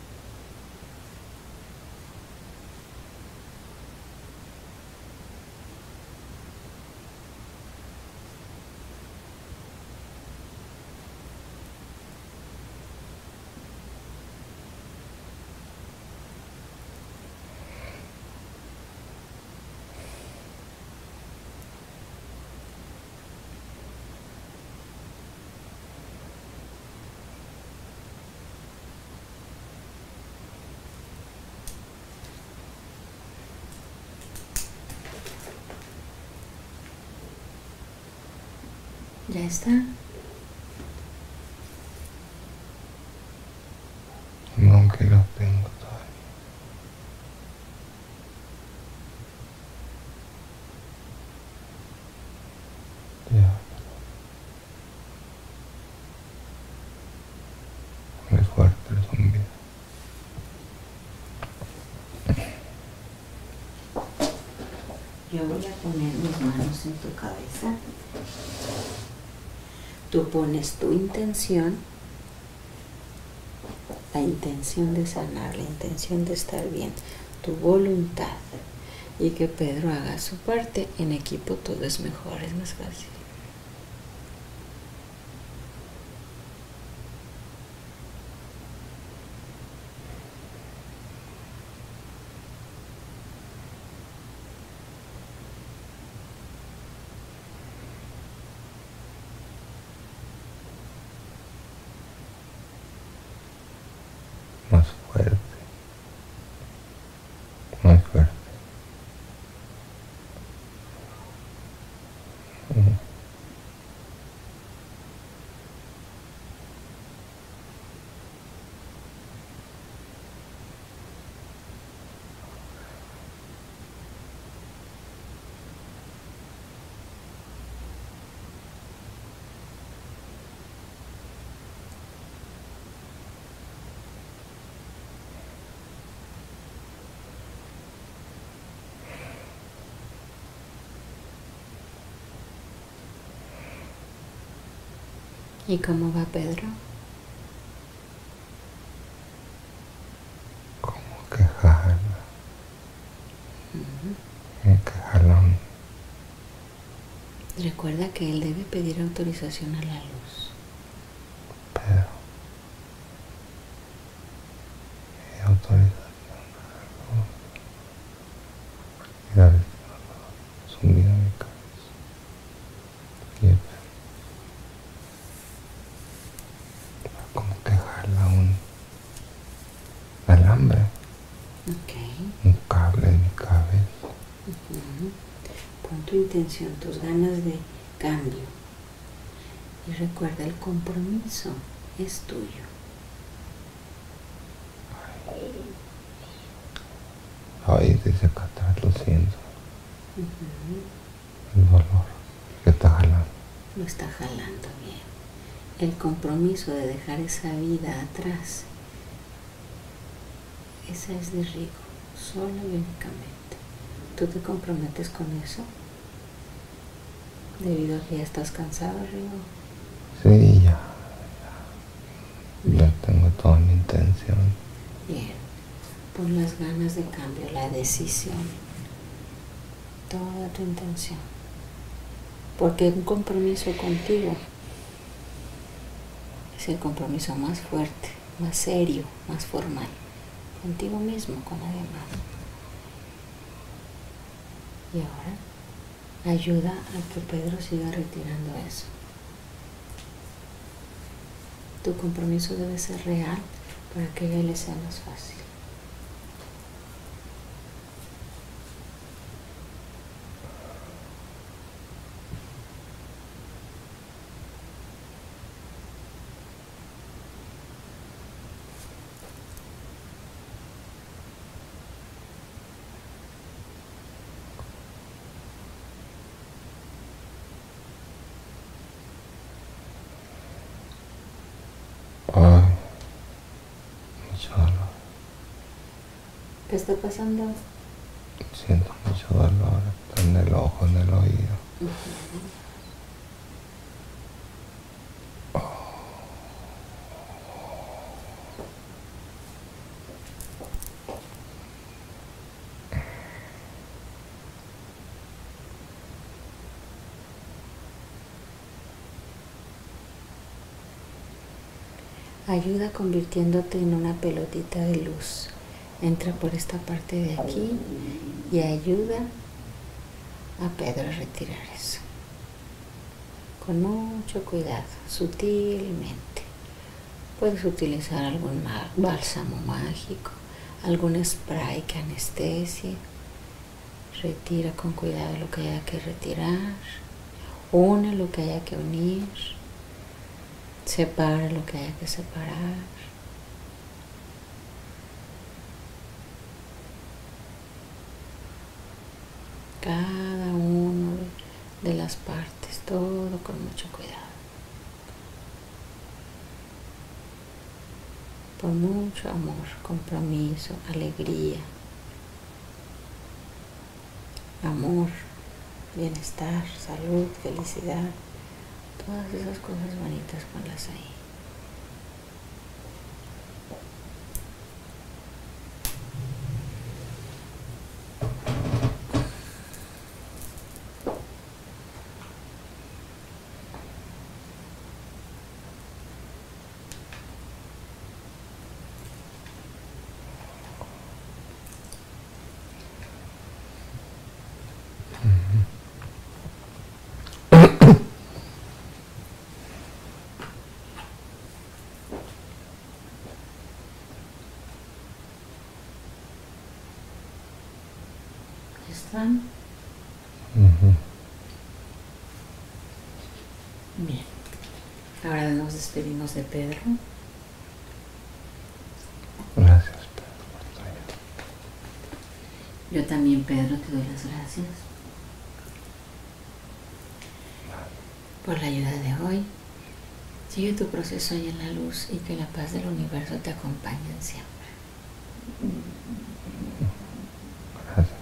Ya está. No, que lo tengo todavía. Ya. Muy fuerte el zumbido. Yo voy a poner mis manos en tu cabeza. Tú pones tu intención, la intención de sanar, la intención de estar bien, tu voluntad, y que Pedro haga su parte. En equipo todo es mejor, es más fácil. Más fuerte. Más fuerte. ¿Y cómo va Pedro? Como que jala. Como que jalón. Recuerda que él debe pedir autorización a la luz. Pedro. Y autorización. Mira el zumbido en mi cabeza. Quieto. Como que jala un alambre. Ok. Un cable en mi cabeza. Pon tu intención, tus ganas de cambio. Y recuerda, el compromiso es tuyo. Ahí dice acá atrás, lo siento. El dolor que está jalando. Lo está jalando bien. El compromiso de dejar esa vida atrás, esa es de Rigo, solo y únicamente. ¿Tú te comprometes con eso? Debido a que ya estás cansado, Rigo. Sí, ya tengo toda mi intención. Bien, pon las ganas de cambio, la decisión, toda tu intención. Porque un compromiso contigo es el compromiso más fuerte, más serio, más formal. Contigo mismo, con nadie más. Y ahora, ayuda a que Pedro siga retirando eso. Tu compromiso debe ser real para que a él le sea más fácil. Ay, mucho dolor. ¿Qué está pasando? Siento mucho dolor en el ojo, en el oído. Ayuda convirtiéndote en una pelotita de luz. Entra por esta parte de aquí y ayuda a Pedro a retirar eso. Con mucho cuidado, sutilmente. Puedes utilizar algún bálsamo mágico, algún spray que anestesie. Retira con cuidado lo que haya que retirar. Une lo que haya que unir. Separa lo que haya que separar. Cada uno de las partes, todo con mucho cuidado. Por mucho amor, compromiso, alegría, amor, bienestar, salud, felicidad. Todas esas cosas bonitas, ponlas ahí. ¿Están? Bien. Ahora nos despedimos de Pedro. Gracias, Pedro, por tu ayuda. Yo también, Pedro, te doy las gracias por la ayuda de hoy. Sigue tu proceso ahí en la luz y que la paz del universo te acompañe siempre. Gracias.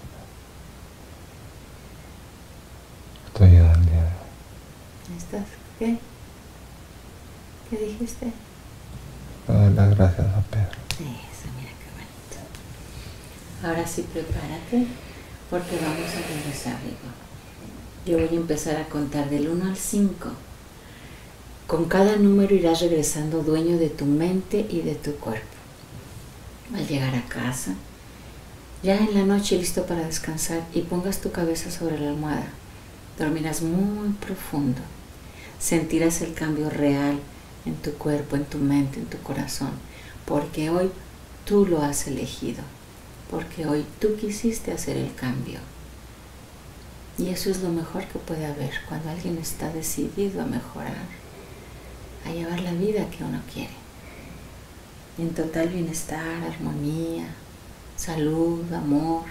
Tu ayuda el día de hoy. ¿Estás? ¿Qué? ¿Qué dijiste? Le doy las gracias a Pedro. Eso, mira qué bonito. Ahora sí, prepárate porque vamos a regresar, Rigo. Yo voy a empezar a contar del 1 al 5. Con cada número irás regresando dueño de tu mente y de tu cuerpo. Al llegar a casa, ya en la noche listo para descansar y pongas tu cabeza sobre la almohada, dormirás muy profundo. Sentirás el cambio real en tu cuerpo, en tu mente, en tu corazón, porque hoy tú lo has elegido, porque hoy tú quisiste hacer el cambio. Y eso es lo mejor que puede haber cuando alguien está decidido a mejorar, a llevar la vida que uno quiere. En total bienestar, armonía, salud, amor.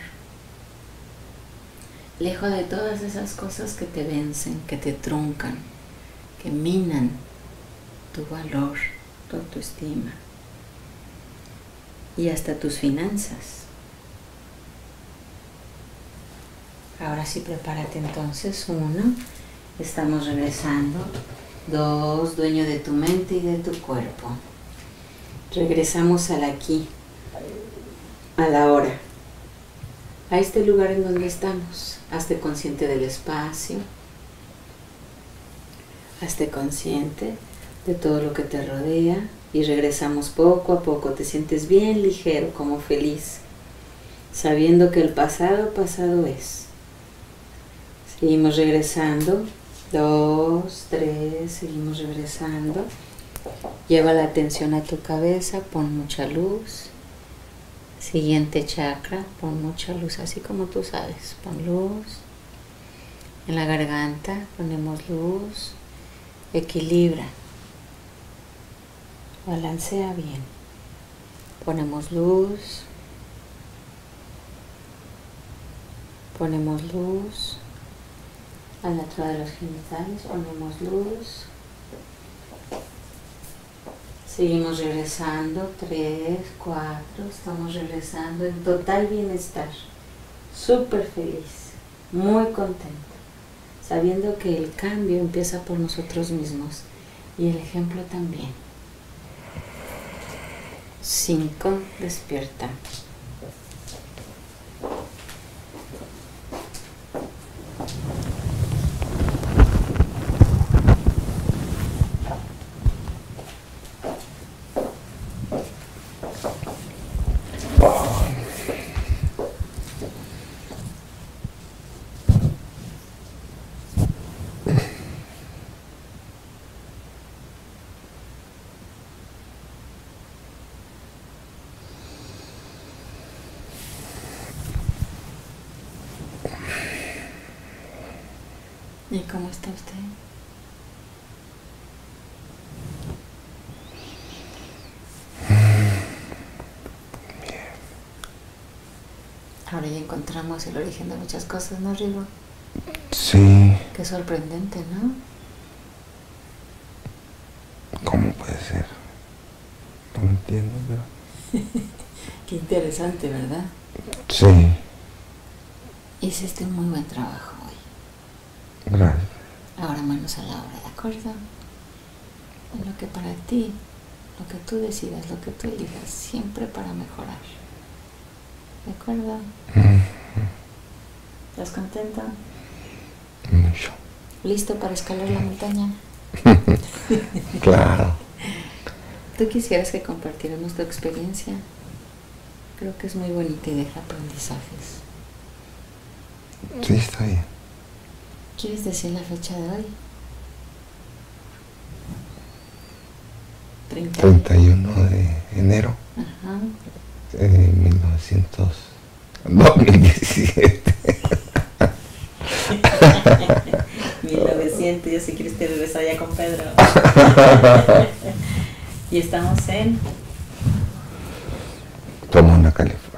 Lejos de todas esas cosas que te vencen, que te truncan, que minan tu valor, tu autoestima y hasta tus finanzas. Ahora sí, prepárate entonces. 1, estamos regresando. 2, dueño de tu mente y de tu cuerpo. Regresamos al aquí, a la hora, a este lugar en donde estamos. Hazte consciente del espacio. Hazte consciente de todo lo que te rodea y regresamos poco a poco. Te sientes bien ligero, como feliz, sabiendo que el pasado, pasado es. Seguimos regresando. 2, 3, seguimos regresando. Lleva la atención a tu cabeza, pon mucha luz. Siguiente chakra, pon mucha luz, así como tú sabes, pon luz. En la garganta ponemos luz. Equilibra. Balancea bien. Ponemos luz. Ponemos luz. A la altura de los genitales ponemos luz. Seguimos regresando. 3, 4. Estamos regresando en total bienestar. Súper feliz. Muy contento. Sabiendo que el cambio empieza por nosotros mismos. Y el ejemplo también. 5. Despierta. ¿Y cómo está usted? Bien. Ahora ya encontramos el origen de muchas cosas, ¿no, Rigo? Sí. Qué sorprendente, ¿no? ¿Cómo puede ser? No lo entiendo, pero... Qué interesante, ¿verdad? Sí. Hiciste un muy buen trabajo hoy. Gracias. Ahora manos a la obra, ¿de acuerdo? En lo que para ti, lo que tú decidas, lo que tú elijas, siempre para mejorar. ¿De acuerdo? ¿Estás contento? Mucho. ¿Listo para escalar la montaña? Claro. ¿Tú quisieras que compartiéramos tu experiencia? Creo que es muy bonita y deja aprendizajes. Sí, está bien. ¿Quieres decir la fecha de hoy? 31 de enero Ajá. de 2017. 1900, yo sí quiero que regresar ya con Pedro. Y estamos en Pomona, California.